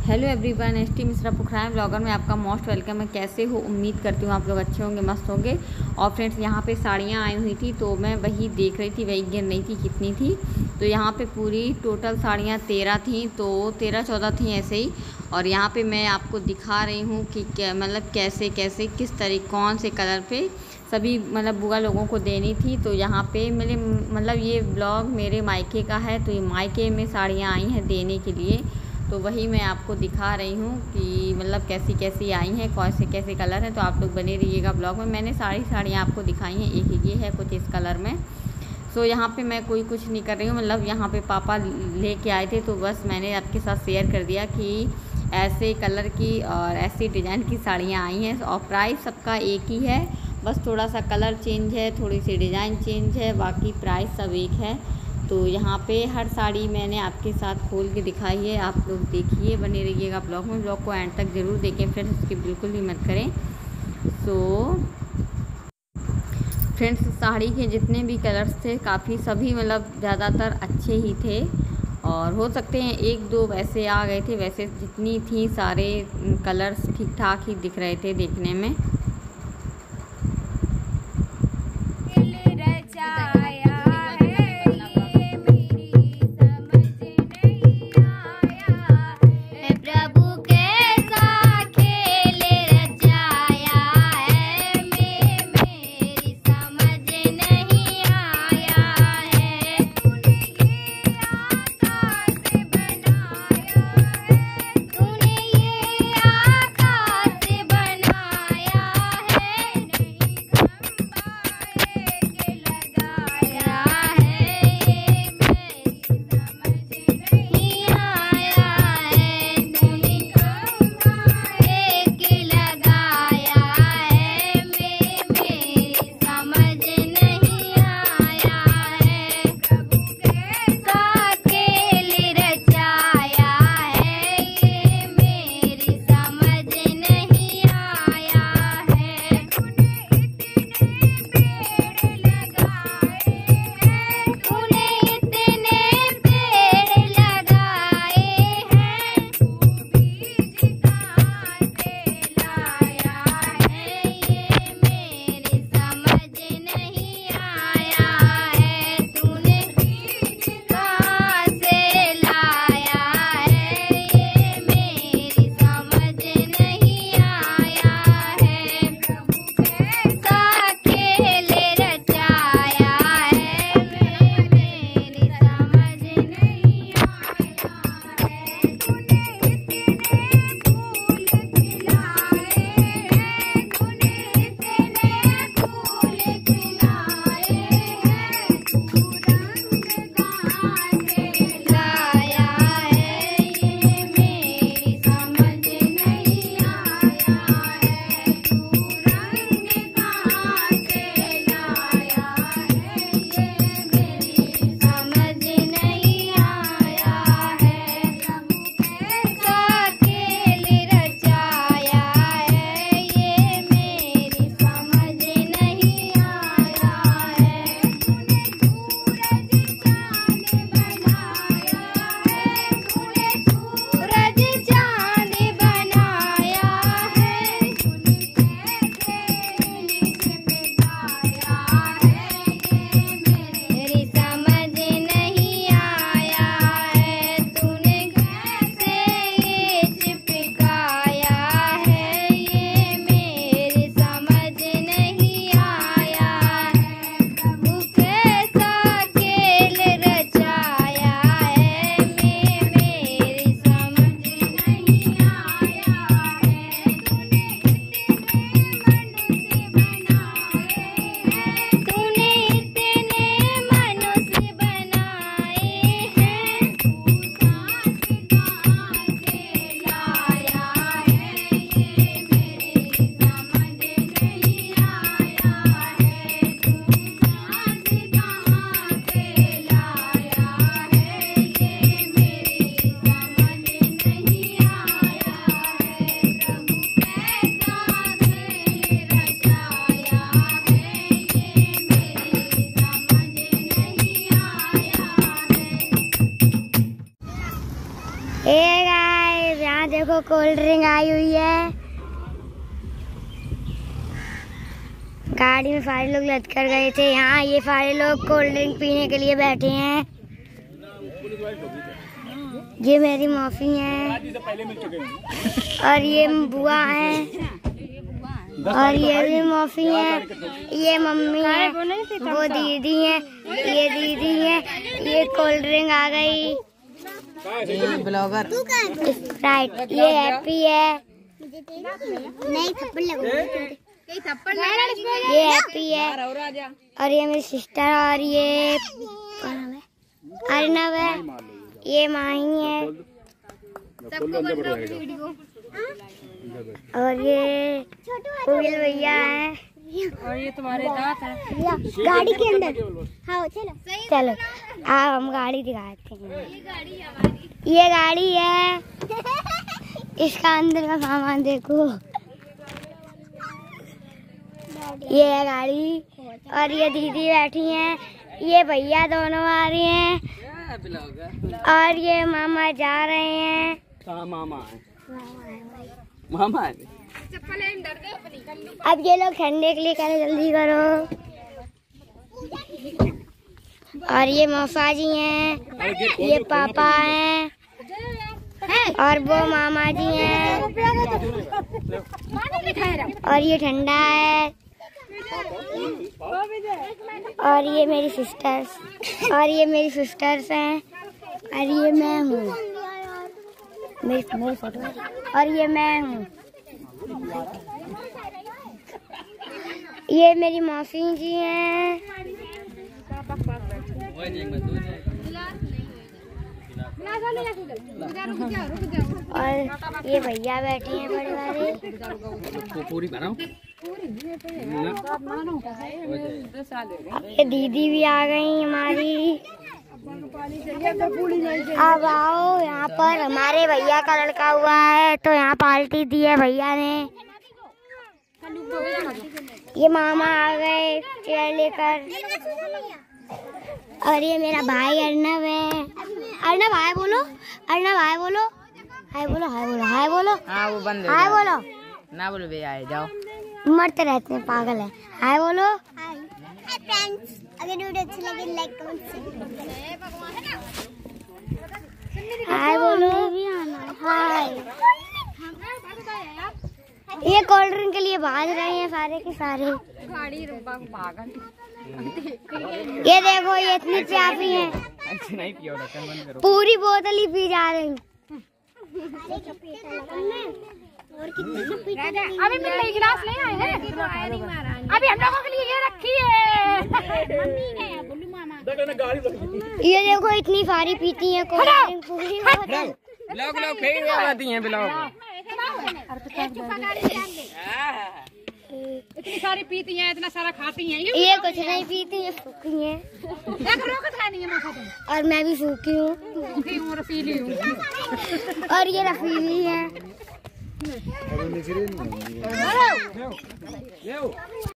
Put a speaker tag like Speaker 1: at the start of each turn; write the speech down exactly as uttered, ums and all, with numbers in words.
Speaker 1: Hello everyone, S T Mishra Pukhraya blogger में आपका most welcome है। कैसे हो? उम्मीद करती हूँ आप लोग अच्छे होंगे, मस्त होंगे। और फ्रेंड्स, यहाँ पे साड़ियाँ आई हुई थी तो मैं वही देख रही थी, वही गिन रही थी कितनी थी। तो यहाँ पे पूरी टोटल साड़ियाँ तेरह थी, तो तेरह चौदह थी ऐसे ही। और यहाँ पे मैं आपको दिखा रही हूँ कि क्या मतलब कैसे कैसे किस तरीके कौन से कलर पे सभी मतलब बुआ लोगों को देनी थी। तो यहाँ पे मेरे मतलब ये ब्लॉग मेरे मायके का है, तो ये मायके में साड़ियाँ आई हैं देने के लिए। तो वही मैं आपको दिखा रही हूँ कि मतलब कैसी कैसी आई हैं, कौन से कैसे कलर हैं। तो आप लोग बने रहिएगा ब्लॉग में। मैंने सारी साड़ियाँ आपको दिखाई हैं, एक ही ये है कुछ इस कलर में। सो यहाँ पे मैं कोई कुछ नहीं कर रही हूँ, मतलब यहाँ पे पापा लेके आए थे तो बस मैंने आपके साथ शेयर कर दिया कि ऐसे कलर की और ऐसी डिज़ाइन की साड़ियाँ आई हैं। और प्राइस सबका एक ही है, बस थोड़ा सा कलर चेंज है, थोड़ी सी डिज़ाइन चेंज है, बाकी प्राइस सब एक है। तो यहाँ पे हर साड़ी मैंने आपके साथ खोल के दिखाई है, आप लोग देखिए, बने रहिएगा ब्लॉग में। ब्लॉग को एंड तक ज़रूर देखें फ्रेंड्स, उसकी बिल्कुल भी मत करें। सो फ्रेंड्स, साड़ी के जितने भी कलर्स थे काफ़ी सभी मतलब ज़्यादातर अच्छे ही थे, और हो सकते हैं एक दो वैसे आ गए थे, वैसे जितनी थी सारे कलर्स ठीक ठाक ही दिख रहे थे देखने में।
Speaker 2: देखो कोल्ड ड्रिंक आई हुई है। गाड़ी में सारे लोग लद कर गए थे। यहाँ ये सारे लोग कोल्ड ड्रिंक पीने के लिए बैठे हैं। ये मेरी मौसी है और ये बुआ है और ये भी मौसी है। ये मम्मी है, वो दीदी है, ये दीदी है। ये कोल्ड ड्रिंक आ गई, ब्लॉगर स्प्राइट। ये हैप्पी है, नहीं थप्पड़ लगो, ये हैप्पी है और ये मेरी सिस्टर और ये अर्नव है, ये माही है और ये कोयल भैया है
Speaker 1: और ये तुम्हारे दांत है
Speaker 2: गाड़ी के अंदर। हाँ चलो चलो आप हम गाड़ी दिखाते हैं। ये गाड़ी है, इसका अंदर का सामान देखो। ये है गाड़ी और ये दीदी बैठी हैं, ये भैया दोनों आ रहे हैं और ये मामा जा रहे हैं।
Speaker 3: कहाँ मामा है? मामा है।
Speaker 2: अब ये लोग ठंडे के लिए कह रहे जल्दी करो। और ये मौसा जी हैं, ये पापा हैं और वो मामा जी हैं और ये ठंडा है और ये मेरी सिस्टर्स और ये मेरी सिस्टर्स हैं और ये मैं हूँ, मेरी मेरी फोटो और ये मैं हूँ। ये मेरी मौसी जी हैं और ये भैया बैठे हैं बड़े वाले।
Speaker 3: पूरी बनाओ।
Speaker 2: ये दीदी भी आ गई हमारी। अब आओ यहाँ पर, हमारे भैया का लड़का हुआ है तो यहाँ पार्टी दी है भैया ने। ये मामा आ गए चेयर लेकर और ये मेरा भाई अर्नव है। अर्नव हाय बोलो, अर्नव हाय बोलो, हाय बोलो, हाय बोलो, हाय बोलो।
Speaker 4: हाँ वो बंद
Speaker 2: हाय बोलो
Speaker 4: ना बोलो भैया आए जाओ,
Speaker 2: मरते रहते हैं पागल है। हाय बोलो। हाय फ्रेंड्स, अगर वीडियो अच्छी लगे लाइक कमेंट शेयर। हाय बोलो, हाय। ये कोल्ड ड्रिंक के लिए भाग रहे हैं सारे के सारे। ये देखो ये इतनी प्यासी हैं, पूरी बोतल ही पी जा रही।
Speaker 5: अभी मिल गिलास ले आए हैं, अभी हम लोगों के लिए ये रखी है।
Speaker 2: ये देखो इतनी सारी पीती है कोल्ड ड्रिंक पूरी बोतल।
Speaker 4: ब्लॉग ब्लॉग फेंक आती हैं ब्लॉग।
Speaker 5: इतनी सारी पीती हैं, इतना सारा खाती हैं।
Speaker 2: ये कुछ नहीं पीती, ये सूखी हैं और मैं भी सूखी हूँ,
Speaker 5: रसीली हूँ
Speaker 2: और ये रफीली है।